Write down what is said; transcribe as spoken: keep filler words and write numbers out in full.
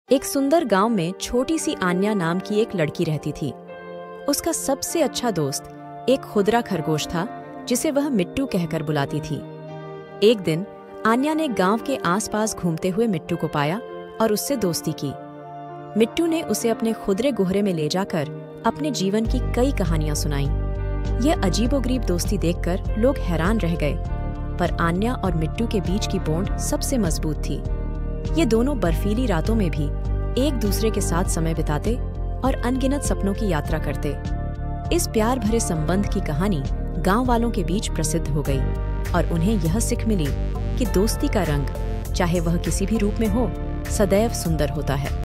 एक सुंदर गांव में छोटी सी आन्या नाम की एक लड़की रहती थी। उसका सबसे अच्छा दोस्त एक खुदरा खरगोश था जिसे वह मिट्टू कहकर बुलाती थी। एक दिन आन्या ने गांव के आसपास घूमते हुए मिट्टू को पाया और उससे दोस्ती की। मिट्टू ने उसे अपने खुदरे गुहरे में ले जाकर अपने जीवन की कई कहानियां सुनाईं। यह अजीबोगरीब दोस्ती देखकर लोग हैरान रह गए, पर आन्या और मिट्टू के बीच की बॉन्ड सबसे मजबूत थी। ये दोनों बर्फीली रातों में भी एक दूसरे के साथ समय बिताते और अनगिनत सपनों की यात्रा करते। इस प्यार भरे संबंध की कहानी गांव वालों के बीच प्रसिद्ध हो गई और उन्हें यह सीख मिली कि दोस्ती का रंग, चाहे वह किसी भी रूप में हो, सदैव सुंदर होता है।